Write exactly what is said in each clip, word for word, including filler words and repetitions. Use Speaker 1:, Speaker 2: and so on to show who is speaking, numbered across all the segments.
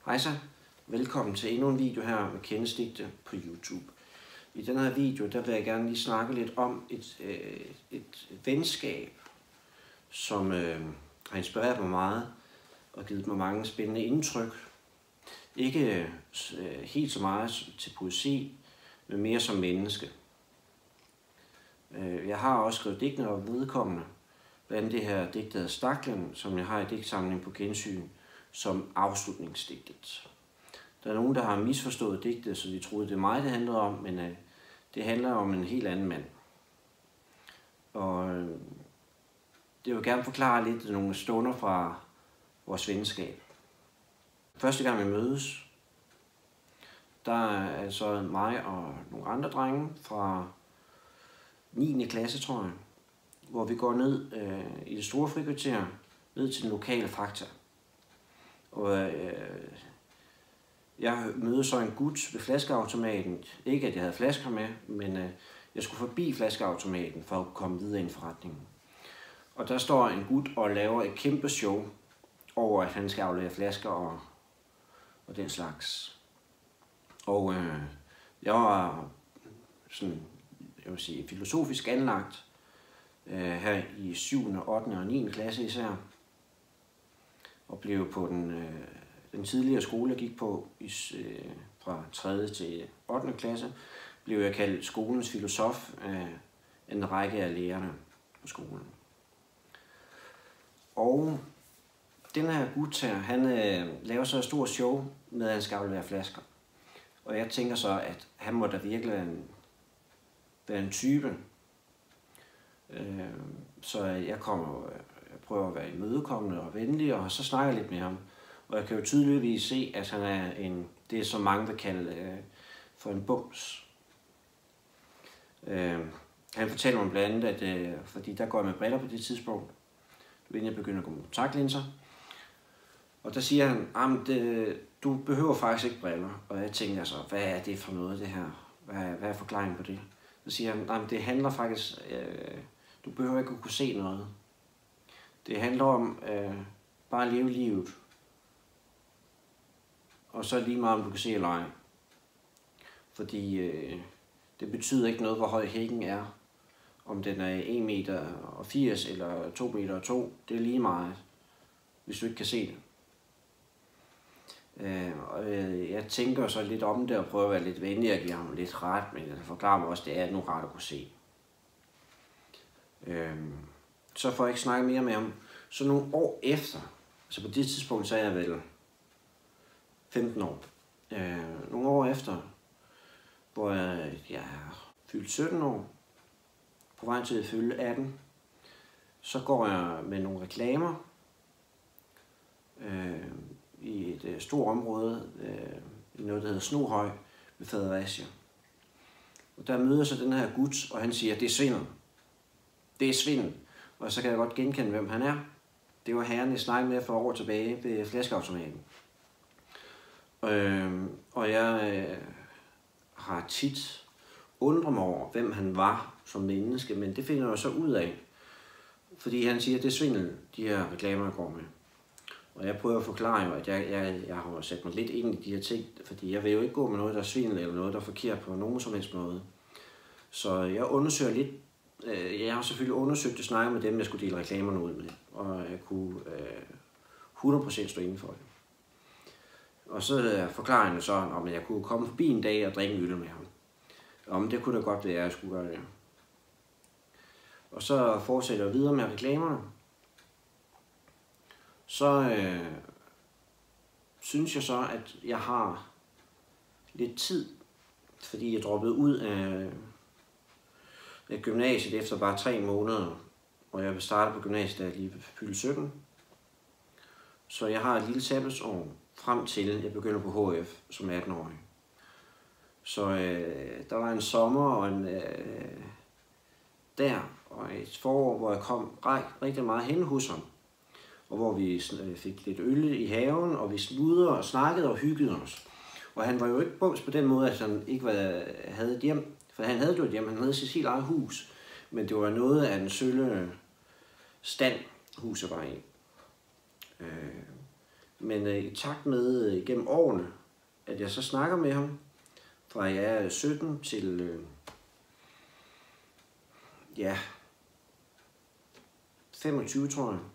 Speaker 1: Hej så, velkommen til endnu en video her med Kendes Digte på YouTube. I den her video der vil jeg gerne lige snakke lidt om et, øh, et venskab, som øh, har inspireret mig meget og givet mig mange spændende indtryk. Ikke øh, helt så meget til poesi, men mere som menneske. Øh, jeg har også skrevet digtene og vedkommende, blandt det her digt, der hedder Staklen, som jeg har i digtsamlingen på Gensyn, som afslutningsdigtet. Der er nogen, der har misforstået digtet, så de troede, det er mig, det handlede om, men øh, det handler om en helt anden mand. Og øh, det vil gerne forklare lidt nogle stunder fra vores venskab. Første gang vi mødes, der er altså mig og nogle andre drenge fra niende klasse, tror jeg, hvor vi går ned øh, i det store frikvarter, ned til den lokale Fakta. Og øh, jeg mødte så en gut ved flaskeautomaten. Ikke at jeg havde flasker med, men øh, jeg skulle forbi flaskeautomaten for at komme videre ind i forretningen. Og der står en gut og laver et kæmpe show over, at han skal aflevere flasker og, og den slags. Og øh, jeg var sådan, jeg vil sige, filosofisk anlagt øh, her i syvende, ottende og niende klasse især. Og blev på den, øh, den tidligere skole, jeg gik på i, øh, fra tredje til ottende klasse, blev jeg kaldt skolens filosof af en række af lærerne på skolen. Og den her gut her, han øh, laver så et stort show med, at han skal aflevere flasker. Og jeg tænker så, at han må da virkelig være en, være en type. Øh, så jeg kommer... Jeg prøver at være imødekommende og venlig, og så snakker jeg lidt med ham. Og jeg kan jo tydeligvis se, at han er en, det som mange vil kalde øh, for en bums. Øh, han fortæller mig blandt andet, at øh, fordi der går jeg med briller på det tidspunkt, inden jeg begynder at gå med kontaktlinser. Og der siger han, at du behøver faktisk ikke briller. Og jeg tænker altså, hvad er det for noget det her? Hvad er, hvad er forklaringen på det? Så siger han, at det handler faktisk, øh, du behøver ikke at kunne se noget. Det handler om øh, bare at leve livet. Og så lige meget om du kan se eller ej. Fordi øh, det betyder ikke noget, hvor høj hækken er. Om den er en meter og firs eller to meter og to. Det er lige meget, hvis du ikke kan se det. Øh, og øh, jeg tænker så lidt om det og prøver at være lidt venlig og give ham lidt ret. Men jeg forklarer mig også, at det er nu ret at kunne se. Øh, så får jeg ikke snakke mere med ham. Så nogle år efter, altså på det tidspunkt, så er jeg vel femten år. Øh, nogle år efter, hvor jeg, jeg er fyldt sytten år, på vej til at fylde atten, så går jeg med nogle reklamer øh, i et øh, stort område, øh, i noget, der hedder Snohøj ved Fredericia. Og der møder så den her gut, og han siger, det er svindel. Det er svindel. Og så kan jeg godt genkende, hvem han er. Det var herren, jeg snakkede med for år tilbage ved flaskeautomaten. Øh, og jeg øh, har tit undret mig over, hvem han var som menneske, men det finder jeg så ud af. Fordi han siger, at det er svindel, de her reklamer, jeg går med. Og jeg prøver at forklare jo, at jeg, jeg, jeg har sat mig lidt ind i de her ting, fordi jeg vil jo ikke gå med noget, der er svindel, eller noget, der er forkert på nogen som helst måde. Så jeg undersøger lidt. Jeg har selvfølgelig undersøgt det, snakket med dem, jeg skulle dele reklamerne ud med, og jeg kunne øh, hundrede procent stå inden for det. Og så forklarer han så, om jeg kunne komme forbi en dag og drikke en øl med ham. Om det kunne da godt være, at jeg skulle gøre det. Og så fortsætter jeg videre med reklamerne. Så øh, synes jeg så, at jeg har lidt tid, fordi jeg droppede ud af gymnasiet efter bare tre måneder, og jeg vil starte på gymnasiet, da jeg lige fyldt sytten. Så jeg har et lille sabbatsår frem til, jeg begynder på H F som atten-årig. Så øh, der var en sommer og en øh, der, og et forår, hvor jeg kom rigtig meget hen hos ham. Og hvor vi fik lidt øl i haven, og vi sludrede og snakkede og hyggede os. Og han var jo ikke bums på den måde, at han ikke var, havde et hjem. For han havde jo et hjem, han havde sit helt eget hus. Men det var noget af en sølle stand, huset var i. Øh, Men øh, i takt med øh, gennem årene, at jeg så snakker med ham, fra jeg er sytten til øh, ja, femogtyve, tror jeg.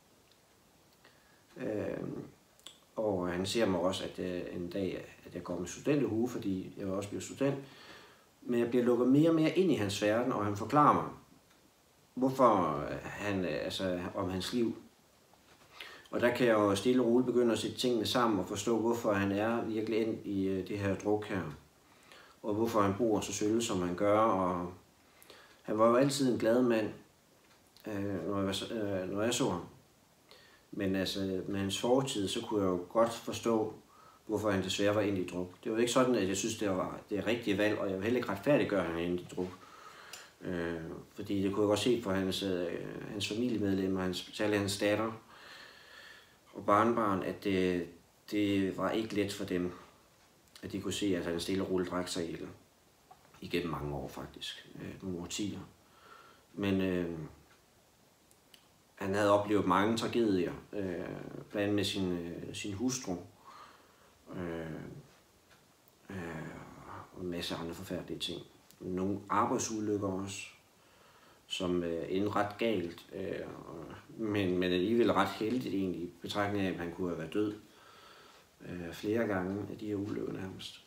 Speaker 1: Øh, og han siger mig også, at øh, en dag, at jeg går med studenterhue, fordi jeg vil også blive student. Men jeg bliver lukket mere og mere ind i hans verden, og han forklarer mig, hvorfor han, altså om hans liv. Og der kan jeg jo stille og roligt begynde at sætte tingene sammen og forstå, hvorfor han er virkelig ind i det her druk her. Og hvorfor han bor så sølle, som han gør. Og han var jo altid en glad mand, når jeg, når jeg så ham. Men altså, med hans fortid, så kunne jeg jo godt forstå, hvorfor han desværre var ind i druk. Det var ikke sådan, at jeg synes, det var det rigtige valg, og jeg vil heller ikke retfærdiggøre, at han er ind i druk. Øh, fordi det kunne jeg godt se for hans, øh, hans familiemedlemmer, hans, særligt hans datter og barnbarn, at det, det var ikke let for dem, at de kunne se, at han stille og roligt drak sig ihjel. Igennem mange år faktisk, øh, nogle årtier. Men øh, han havde oplevet mange tragedier, øh, blandt andet med sin, øh, sin hustru, øh, øh, og en masse andre forfærdelige ting. Nogle arbejdsulykker også, som øh, endte ret galt, øh, men, men alligevel ret heldigt egentlig, i betragtning af, at han kunne have været død øh, flere gange af de her ulykker nærmest.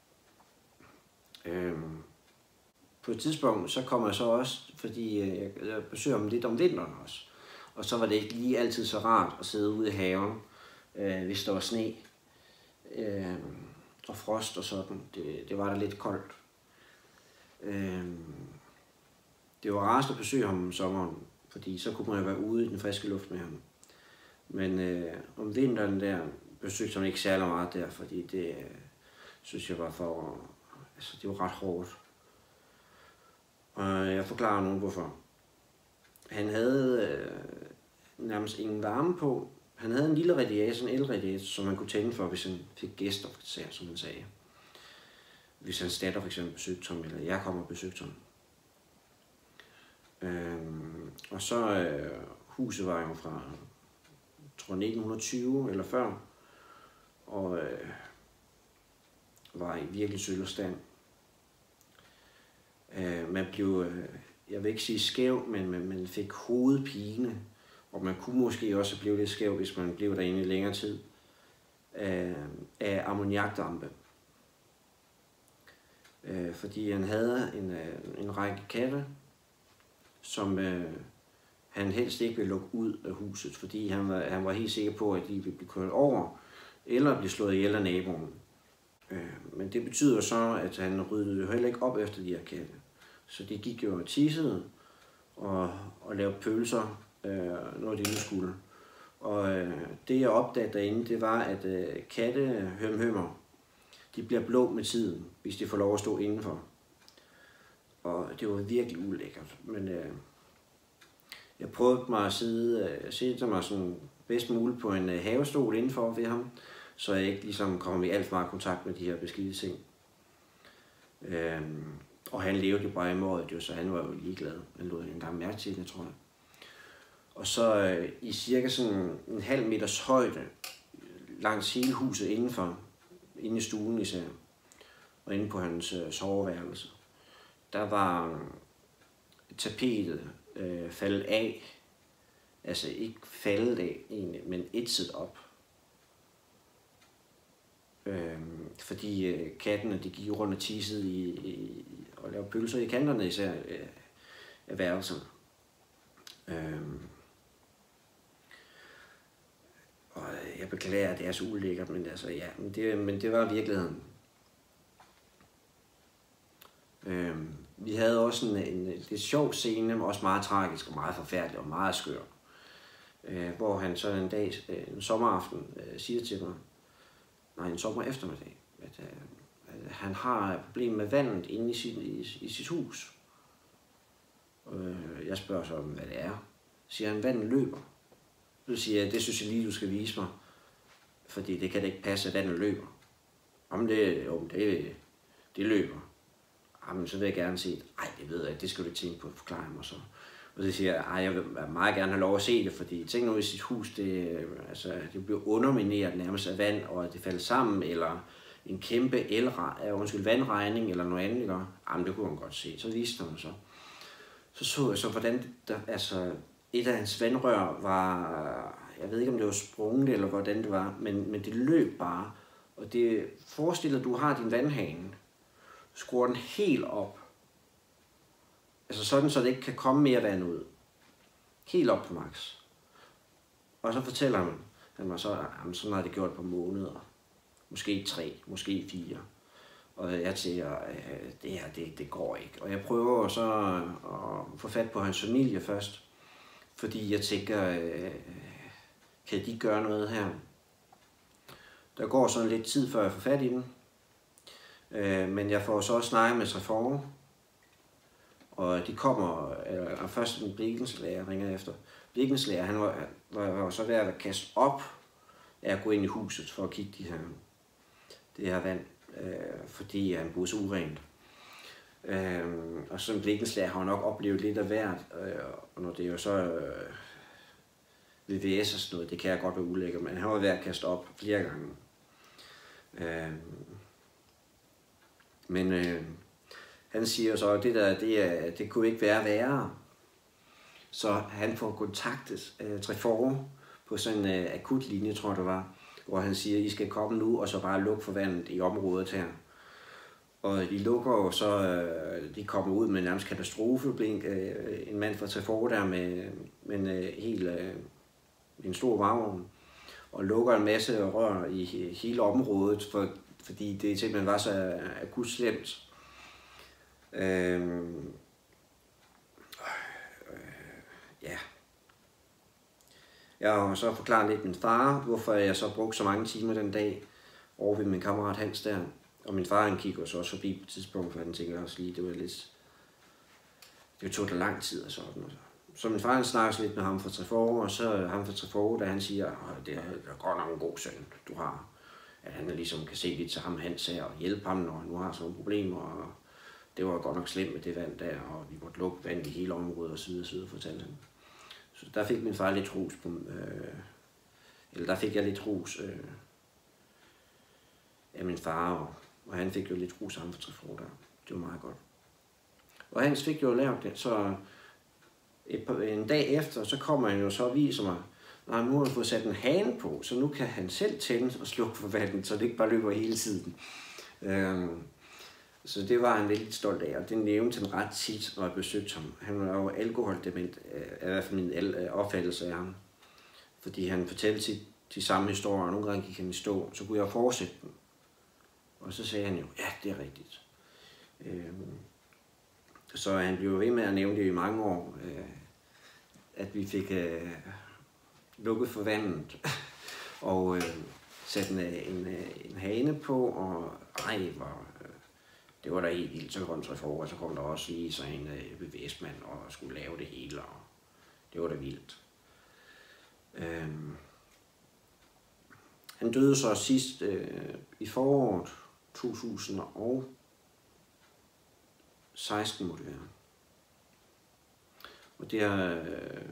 Speaker 1: Øh, på et tidspunkt, så kommer jeg så også, fordi jeg, jeg besøger ham lidt om vinteren også, og så var det ikke lige altid så rart at sidde ude i haven, øh, hvis der var sne øh, og frost og sådan. Det, det var da lidt koldt. Øh, det var rarest at besøge ham om sommeren, fordi så kunne man jo være ude i den friske luft med ham. Men øh, om vinteren der besøgte han ikke særlig meget der, fordi det øh, synes jeg var for, altså det var ret hårdt. Og jeg forklarer nu hvorfor. Han havde øh, nærmest ingen varme på. Han havde en lille radiator, en elradiator, som man kunne tænde for, hvis han fik gæster, som han sagde. Hvis hans datter for eksempel besøgte ham, eller jeg kommer og besøgte ham. Øhm, og så øh, huset var jo fra, jeg tror nitten tyve eller før, og øh, var i virkelig sølvstand. Øh, man blev, øh, jeg vil ikke sige skæv, men man, man fik hovedpine, og man kunne måske også blive lidt skæv, hvis man blev derinde i længere tid, øh, af ammoniakdampe. Øh, fordi han havde en, øh, en række katte, som øh, han helst ikke ville lukke ud af huset, fordi han var, han var helt sikker på, at de ville blive kørt over, eller blive slået ihjel af naboen. Øh, men det betyder så, at han ryddede jo heller ikke op efter de her katte. Så de gik jo og tissede og, og lavede pølser, øh, når de nu skulle. Og øh, det jeg opdagede derinde, det var, at øh, katte hømhømmer, de bliver blå med tiden, hvis de får lov at stå indenfor. Og det var virkelig ulækkert. Men øh, jeg prøvede mig at sidde, øh, sidde mig sådan bedst muligt på en øh, havestol indenfor ved ham, så jeg ikke ligesom kommer i alt for meget kontakt med de her beskidte ting. Øh, og han levede jo bare i mådet, jo, så han var jo ligeglad. Han lod en gang mærke til det, tror jeg. Og så øh, i cirka sådan en halv meters højde, langs hele huset indenfor, inde i stuen især, og inde på hans øh, soveværelse, der var tapetet øh, faldet af, altså ikke faldet af egentlig, men ætset op. Øh, fordi øh, kattene, de gik rundt og tissede i, i, og lavede pølser i kanterne især øh, af værelserne. Øh, og jeg beklager, at det er så ulækkert, men altså ja, men det, men det var virkeligheden. Øh, vi havde også en, en lidt sjov scene, men også meget tragisk og meget forfærdelig og meget skør. Øh, hvor han så en dag, en sommeraften, øh, siger til mig, nej, en sommer eftermiddag, at, øh, at han har et problem med vandet inde i sit, i, i sit hus. Øh, jeg spørger så om, hvad det er. Så siger han, vandet løber. Så siger jeg, det synes jeg lige, du skal vise mig, fordi det kan da ikke passe, at vandet løber. Om det, jo, det, det løber. Jamen, så vil jeg gerne sige, ej, det ved jeg ikke, det skal du ikke tænke på, forklare mig så. Og så siger jeg, at jeg vil meget gerne have lov at se det, fordi tænk nu i sit hus, det, altså, det bliver undermineret nærmest af vand, og at det falder sammen, eller en kæmpe elre, undskyld, vandregning, eller noget andet, ikke? Jamen, det kunne han godt se. Så viste han så. Så så jeg så, hvordan der, altså, et af hans vandrør var, jeg ved ikke, om det var sprunget, eller hvordan det var, men, men det løb bare. Og det forestiller, at du har din vandhane, skruer den helt op. Altså sådan, så det ikke kan komme mere vand ud. Helt op på max. Og så fortæller han, han var så, jamen, sådan har det gjort på måneder. Måske tre, måske fire. Og jeg tænker, det her, det, det går ikke. Og jeg prøver så at få fat på hans familie først. Fordi jeg tænker, kan de gøre noget her? Der går sådan lidt tid, før jeg får fat i dem. Men jeg får så også snakket med Treforge. Og de kommer, eller først en blikkenslager ringer efter. Blikkenslager, han var, var, var så ved at kaste op af at gå ind i huset for at kigge de her, det her vand, øh, fordi han boede så urent. Øh, og sådan en blikkenslager har jo nok oplevet lidt af hvert, øh, og når det er jo så øh, V V S og sådan noget, det kan jeg godt være ulækker, men han var ved at kaste op flere gange. Øh, men øh, han siger så, at det der, det, er, det kunne ikke være værre. Så han får kontaktet uh, Treforge på sådan en uh, akutlinje, tror jeg det var, hvor han siger, I skal komme nu, og så bare lukke for vandet i området her. Og de lukker jo så, uh, de kommer ud med nærmest katastrofeblink, uh, en mand fra Treforge der med, med en, uh, helt, uh, en stor varmevogn, og lukker en masse rør i hele området, for, fordi det simpelthen var så akut slemt. Øhm, øh, ja. Jeg har så forklaret lidt min far, hvorfor jeg så brugte så mange timer den dag over ved min kammerat Hans der. Og min far han kigger så også forbi på et tidspunkt, for han tænker også lige, det var lidt, det tog da lang tid og sådan. Så min far han snakker lidt med ham fra Treforge, og så ham fra Treforge, da han siger, at det er godt nok en god søn, du har. At han ligesom kan se lidt til ham Hans her og hjælpe ham, når han nu har sådan nogle problemer. Og det var godt nok slemt med det vand der, og vi måtte lukke vand i hele området og så videre, så videre, fortalte han. Så der fik min far lidt ros på, øh, eller der fik jeg lidt ros øh, af min far, og, og han fik jo lidt ros sammen for Treforge der. Det var meget godt. Og Hans fik jo lavet det, så et par, en dag efter, så kommer han jo så og viser mig, nej, nu har han fået sat en hane på, så nu kan han selv tænde og slukke for vandet, så det ikke bare løber hele tiden. Øh, Så det var han veldig stolt af, og det nævnte han ret tit, når jeg besøgte ham. Han var jo alkoholdement, i hvert fald min opfattelse af ham. Fordi han fortalte tit de samme historier, og nogle gange gik han i stå, så kunne jeg fortsætte dem. Og så sagde han jo, ja, det er rigtigt. Så han blev ved med at nævne det i mange år, at vi fik lukket for vandet, og sat en, en, en hane på, og ej, hvor... Det var da helt vildt, så kom Treforge, og så kom der også lige så en V V S-mand og skulle lave det hele, og det var da vildt. Øhm. Han døde så sidst øh, i foråret to tusind og seksten, må det være. Og det er... Øh,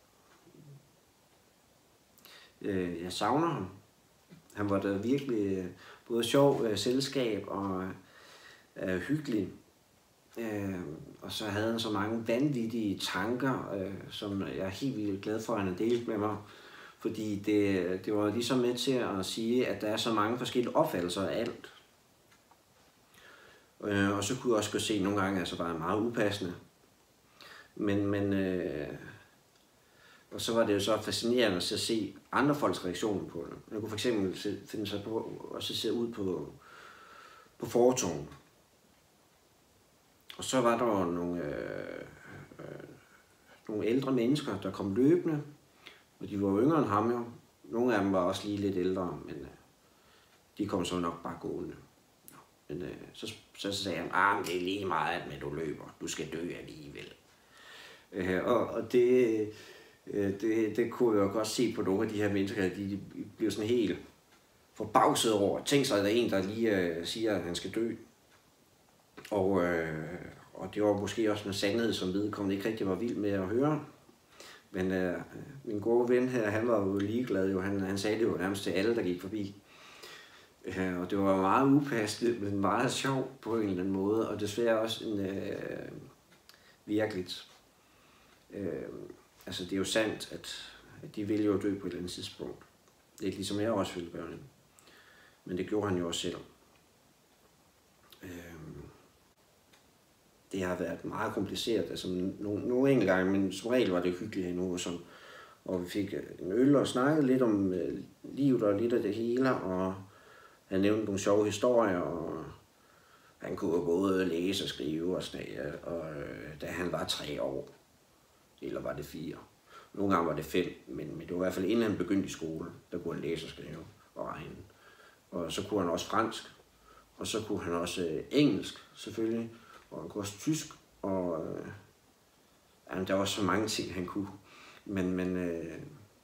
Speaker 1: øh, jeg savner ham. Han var da virkelig øh, både sjov øh, selskab og... Øh, hyggelig, øh, og så havde han så mange vanvittige tanker, øh, som jeg er helt vildt glad for, at han har delt med mig, fordi det, det var ligesom med til at sige, at der er så mange forskellige opfattelser af alt. Øh, og så kunne jeg også godt se nogle gange, altså bare meget upassende. Men, men øh, og så var det jo så fascinerende at se andre folks reaktioner på det. Jeg kunne for eksempel finde sig på, og så se ud på, på fortoven. Og så var der nogle, øh, øh, nogle ældre mennesker, der kom løbende, og de var yngre end ham jo. Nogle af dem var også lige lidt ældre, men øh, de kom så nok bare gående. Men øh, så, så sagde han, ah, det er lige meget, men du løber, du skal dø alligevel. Øh, og og det, øh, det, det kunne jeg jo godt se på nogle af de her mennesker, de, de blev sådan helt forbavset over. Tænk sig, at der er en, der lige øh, siger, at han skal dø. Og, øh, og det var måske også en sandhed, som vedkommende ikke rigtig var vild med at høre. Men øh, min gode ven her, han var jo ligeglad. Jo. Han, han sagde det jo nærmest til alle, der gik forbi. Øh, og det var meget upassende, men meget sjov på en eller anden måde. Og desværre også en, øh, virkeligt. Øh, altså det er jo sandt, at, at de ville jo dø på et eller andet tidspunkt. Det er ikke ligesom jeg også ville gøre det. Men det gjorde han jo også selv. Øh, Det har været meget kompliceret, altså nogle, nogle enkelte gange, men som regel var det hyggeligt endnu, som, og vi fik en øl og snakkede lidt om øh, livet og lidt af det hele, og han nævnte nogle sjove historier, og han kunne både læse og skrive og snage, og øh, da han var tre år, eller var det fire, nogle gange var det fem, men, men det var i hvert fald inden han begyndte i skole, der kunne han læse og skrive og regne, og så kunne han også fransk, og så kunne han også øh, engelsk selvfølgelig, og han kunne også tysk, og øh, ja, der var så mange ting, han kunne. Men, men øh,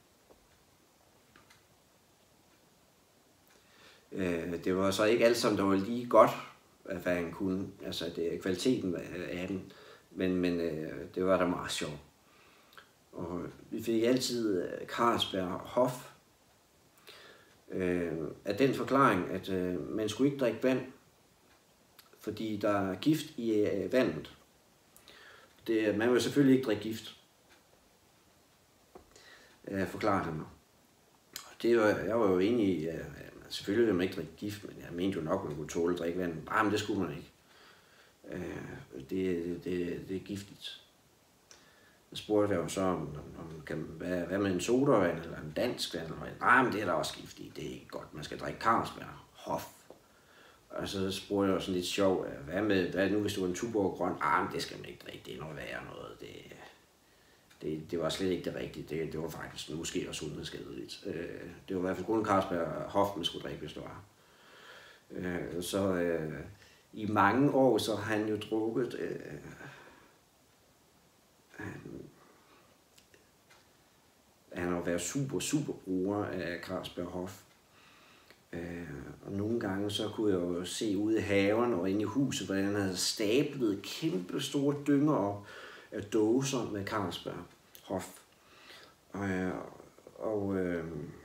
Speaker 1: øh, det var så ikke alt sammen, der var lige godt, hvad han kunne. Altså det er kvaliteten af den, men, men øh, det var da meget sjovt. Og vi fik altid øh, Carlsberg Hof, øh, af den forklaring, at øh, man skulle ikke drikke vand, fordi der er gift i øh, vandet. Det, man vil selvfølgelig ikke drikke gift, øh, forklarede han mig. Det var, jeg var jo enig i, øh, selvfølgelig vil man ikke drikke gift, men jeg mente jo nok, at man kunne tåle at drikke vand. Bare, men det skulle man ikke. Øh, det, det, det er giftigt. Jeg spurgte jeg jo så, om, om kan, hvad, hvad med en sodavand eller en dansk vand? Nej, men det er der også giftigt. Det er ikke godt. Man skal drikke Carlsberg Hof. Og så spurgte jeg jo sådan lidt sjov, hvad med, hvad nu hvis du er en Tuborg grøn? Ah, men det skal man ikke drikke, det er noget værre noget. Det, det, det var slet ikke det rigtige, det, det var faktisk måske også sundhedsskadeligt. Øh, det var i hvert fald kun Carlsberg Hof, man skulle drikke, hvis det var. Øh, så øh, i mange år, så har han jo drukket, øh, han, han har været super, super bruger af Carlsberg Hof. Øh, og nogle gange så kunne jeg jo se ude i haven og inde i huset, hvordan han havde stablet kæmpe store dynger op af dåser med Carlsberg Hof. Og, og øh,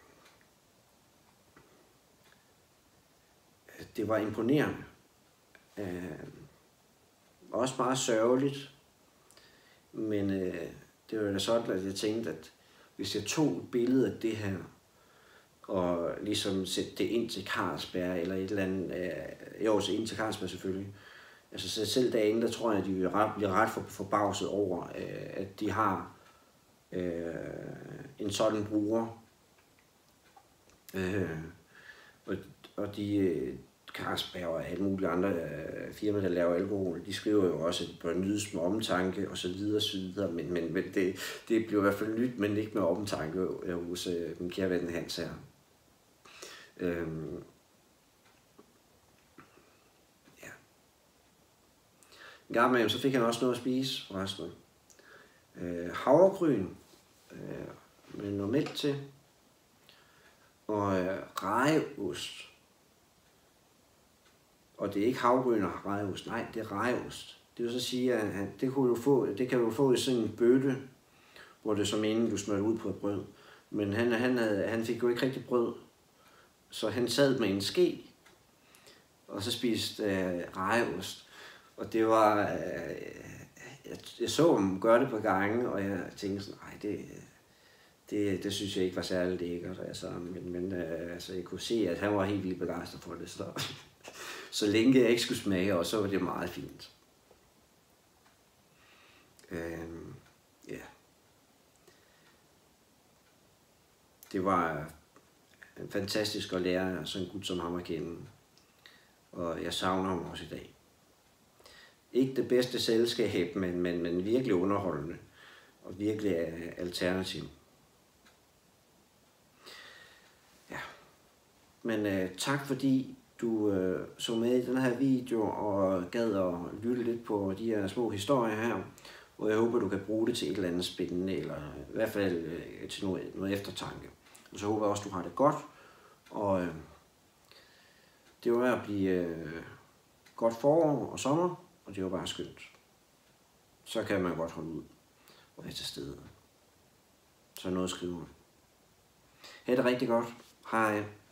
Speaker 1: det var imponerende. Øh, også meget sørgeligt. Men øh, det var da sådan, at jeg tænkte, at hvis jeg tog et billede af det her, og ligesom sætte det ind til Carlsberg, eller et eller andet, øh, jo, så ind til Carlsberg selvfølgelig. Altså så selv derinde, der tror jeg, at de bliver ret, bliver ret forbavset over, øh, at de har øh, en sådan bruger. Øh, og, og de, Carlsberg og alle mulige andre øh, firmaer, der laver alkohol, de skriver jo også, at det bør nydes med omtanke og så videre og så videre, men, men, men det, det bliver i hvert fald nyt, men ikke med omtanke hos øh, min kære ven Hans her. Øhm, ja. En gang med, så fik han også noget at spise, forresten. Øh, havregryn øh, med noget mælk til, og øh, rejeost. Og det er ikke havregryn og rejeost, nej, det er rejeost. Det vil så sige, at han, det, kunne du få, det kan du få i sådan en bøtte, hvor det som inden du smører ud på et brød. Men han, han, havde, han fik jo ikke rigtig brød, så han sad med en ske, og så spiste øh, rejeost. Og det var, øh, jeg, jeg så ham gøre det på gange, og jeg tænkte sådan, nej, det, det, det synes jeg ikke var særlig lækkert. Altså, men men øh, altså, jeg kunne se, at han var helt vildt begejstret for det. Så, så længe jeg ikke skulle smage, og så var det meget fint. Øh, ja. Det var fantastisk at lære sådan en gut som ham at kende. Og jeg savner ham også i dag. Ikke det bedste selskab, men, men, men virkelig underholdende. Og virkelig alternativ. Ja. Men uh, tak fordi du uh, så med i den her video og gad at lytte lidt på de her små historier her. Og jeg håber, du kan bruge det til et eller andet spændende, eller i hvert fald uh, til noget, noget eftertanke. Og så håber jeg også, du har det godt. Og uh, det var at blive uh, godt forår og sommer, og det var bare skønt. så kan man godt holde ud og være til stede. Så noget at skrive. Ha' det rigtig godt. Hej.